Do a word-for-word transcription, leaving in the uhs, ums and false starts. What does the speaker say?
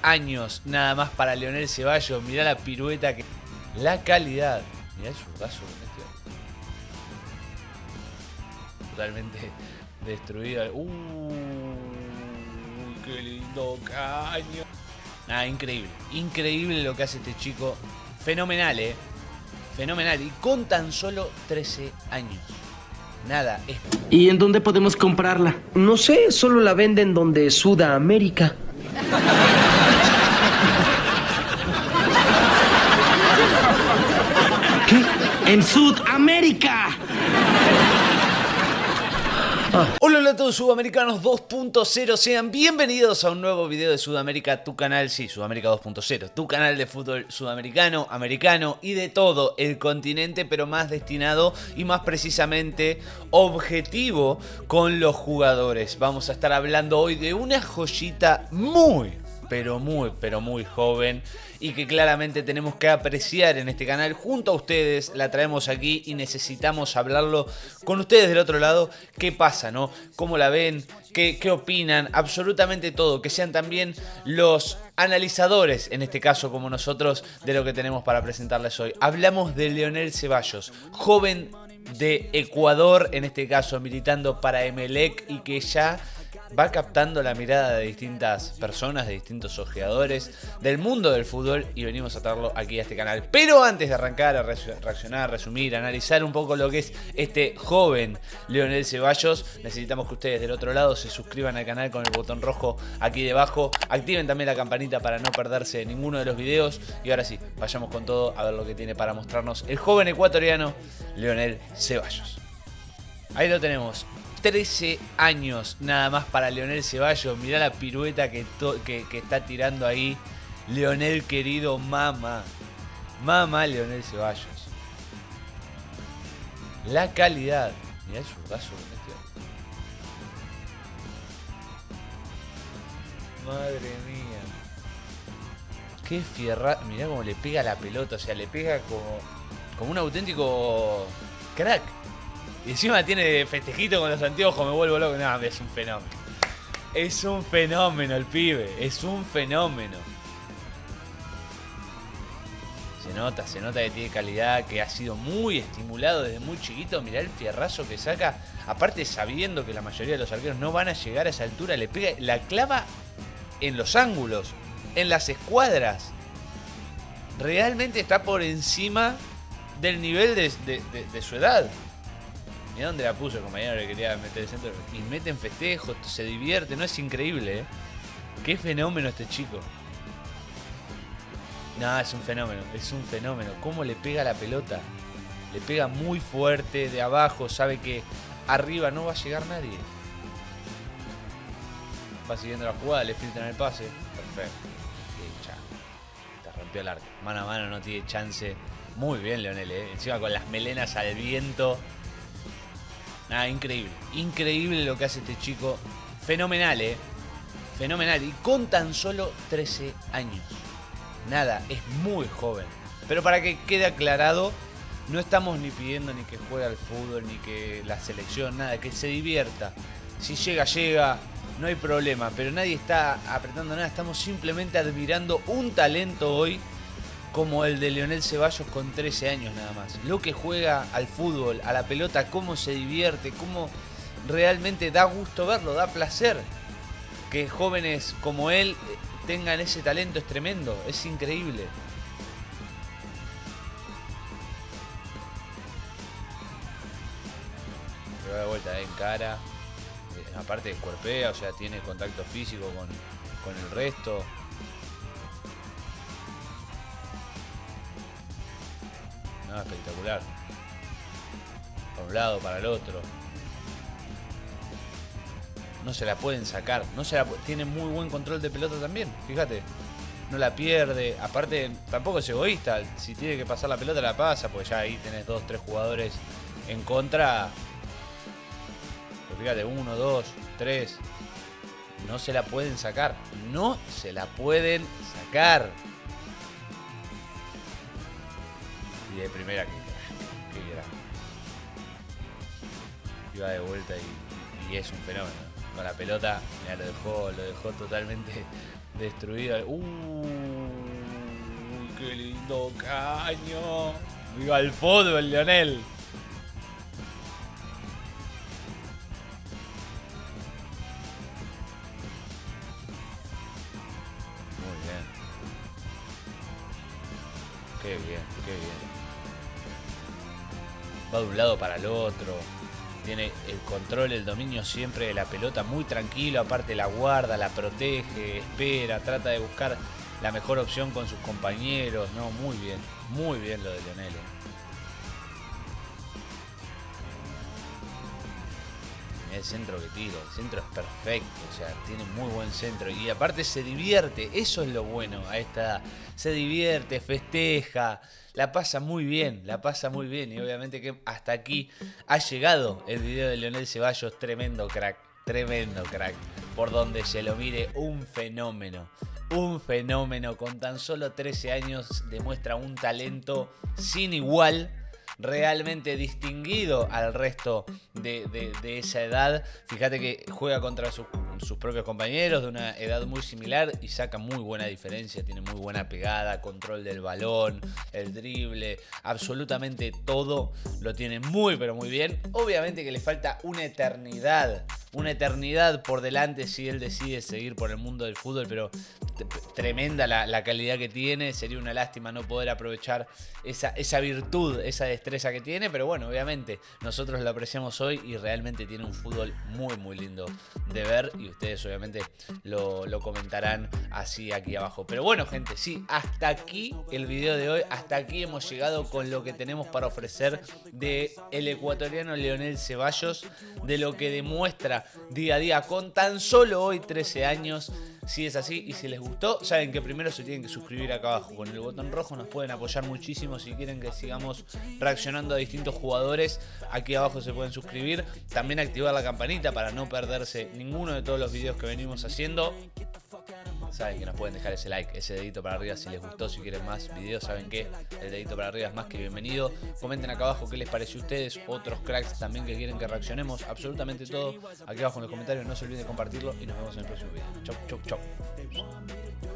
años nada más para Leonel Ceballos. Mirá la pirueta, que la calidad. Mirá el zurdazo que metió. Totalmente destruido. Uh, qué lindo caño. Nada, increíble. Increíble lo que hace este chico. Fenomenal, eh. Fenomenal. Y con tan solo trece años. Nada, es... ¿Y en dónde podemos comprarla? No sé, solo la venden donde Sudamérica. ¿Qué? ¡En Sudamérica! Ah. Hola, hola a todos sudamericanos dos punto cero, sean bienvenidos a un nuevo video de Sudamérica, tu canal, sí, Sudamérica dos punto cero, tu canal de fútbol sudamericano, americano y de todo el continente, pero más destinado y más precisamente objetivo con los jugadores. Vamos a estar hablando hoy de una joyita muy, pero muy, pero muy joven y que claramente tenemos que apreciar en este canal junto a ustedes. La traemos aquí y necesitamos hablarlo con ustedes del otro lado. ¿Qué pasa, no? ¿Cómo la ven? ¿Qué, qué opinan? Absolutamente todo. Que sean también los analizadores, en este caso como nosotros, de lo que tenemos para presentarles hoy. Hablamos de Leonel Ceballos, joven de Ecuador, en este caso militando para Emelec y que ya va captando la mirada de distintas personas, de distintos ojeadores del mundo del fútbol, y venimos a traerlo aquí a este canal. Pero antes de arrancar a reaccionar, resumir, analizar un poco lo que es este joven Leonel Ceballos, necesitamos que ustedes del otro lado se suscriban al canal con el botón rojo aquí debajo, activen también la campanita para no perderse ninguno de los videos. Y ahora sí, vayamos con todo a ver lo que tiene para mostrarnos el joven ecuatoriano Leonel Ceballos. Ahí lo tenemos. trece años nada más para Leonel Ceballos. Mirá la pirueta que, que, que está tirando ahí Leonel querido, mamá. Mamá Leonel Ceballos. La calidad. Mirá el zurdazo que metió. Madre mía. Qué fierra. Mirá cómo le pega la pelota. O sea, le pega como, como un auténtico crack. Y encima tiene festejito con los anteojos, me vuelvo loco. No, es un fenómeno. Es un fenómeno el pibe. Es un fenómeno. Se nota, se nota que tiene calidad, que ha sido muy estimulado desde muy chiquito. Mirá el fierrazo que saca. Aparte sabiendo que la mayoría de los arqueros no van a llegar a esa altura. Le pega, la clava en los ángulos, en las escuadras. Realmente está por encima del nivel de, de, de, de su edad. Mirá dónde la puso el compañero, le quería meter el centro. Y meten festejos, se divierte, ¿no? Es increíble, ¿eh? Qué fenómeno este chico. No, es un fenómeno, es un fenómeno. Cómo le pega la pelota. Le pega muy fuerte de abajo, sabe que arriba no va a llegar nadie. Va siguiendo la jugada, le filtran el pase. Perfecto. Y ya. Te rompió el arco. Mano a mano no tiene chance. Muy bien, Leonel, ¿eh? Encima con las melenas al viento. Nada, increíble, increíble lo que hace este chico. Fenomenal, eh. Fenomenal. Y con tan solo trece años. Nada, es muy joven. Pero para que quede aclarado, no estamos ni pidiendo ni que juegue al fútbol, ni que la selección, nada, que se divierta. Si llega, llega, no hay problema. Pero nadie está apretando nada, estamos simplemente admirando un talento hoy como el de Leonel Ceballos con trece años nada más. Lo que juega al fútbol, a la pelota, cómo se divierte, cómo realmente da gusto verlo, da placer. Que jóvenes como él tengan ese talento es tremendo, es increíble. Pero de vuelta en cara. Aparte cuerpea, o sea, tiene contacto físico con, con el resto. No, espectacular. Para un lado, para el otro. No se la pueden sacar. No se la, tiene muy buen control de pelota también. Fíjate. No la pierde. Aparte, tampoco es egoísta. Si tiene que pasar la pelota, la pasa. Porque ya ahí tenés dos, tres jugadores en contra. Pero fíjate, uno, dos, tres. No se la pueden sacar. No se la pueden sacar. Y de primera, que, que gran. Iba de vuelta y, y es un fenómeno. Con la pelota, mira, lo dejó, lo dejó totalmente destruido. ¡Uh! ¡Qué lindo caño! ¡Viva el fútbol, Lionel! Muy bien. Qué bien, qué bien. Va de un lado para el otro. Tiene el control, el dominio siempre de la pelota muy tranquilo. Aparte la guarda, la protege, espera, trata de buscar la mejor opción con sus compañeros. No, muy bien, muy bien lo de Lionel. El centro que tira, el centro es perfecto, o sea, tiene muy buen centro y aparte se divierte, eso es lo bueno a esta edad, se divierte, festeja, la pasa muy bien, la pasa muy bien y obviamente que hasta aquí ha llegado el video de Lionel Ceballos, tremendo crack, tremendo crack, por donde se lo mire, un fenómeno. Un fenómeno, con tan solo trece años demuestra un talento sin igual, realmente distinguido al resto de, de, de esa edad. Fíjate que juega contra su, sus propios compañeros de una edad muy similar y saca muy buena diferencia, tiene muy buena pegada, control del balón, el drible, absolutamente todo lo tiene muy pero muy bien. Obviamente que le falta una eternidad, una eternidad por delante si él decide seguir por el mundo del fútbol, pero tremenda la, la calidad que tiene. Sería una lástima no poder aprovechar esa, esa virtud, esa destreza que tiene, pero bueno, obviamente nosotros lo apreciamos hoy y realmente tiene un fútbol muy muy lindo de ver y ustedes obviamente lo, lo comentarán así aquí abajo. Pero bueno, gente, sí, hasta aquí el video de hoy, hasta aquí hemos llegado con lo que tenemos para ofrecer de el ecuatoriano Lionel Ceballos, de lo que demuestra día a día con tan solo hoy trece años. Si es así y si les gustó, saben que primero se tienen que suscribir acá abajo con el botón rojo, nos pueden apoyar muchísimo si quieren que sigamos reaccionando a distintos jugadores. Aquí abajo se pueden suscribir, también activar la campanita para no perderse ninguno de todos los videos que venimos haciendo. Saben que nos pueden dejar ese like, ese dedito para arriba si les gustó, si quieren más videos, saben que el dedito para arriba es más que bienvenido. Comenten acá abajo qué les pareció a ustedes, otros cracks también que quieren que reaccionemos, absolutamente todo. Aquí abajo en los comentarios, no se olviden de compartirlo y nos vemos en el próximo video. Chau, chau, chau.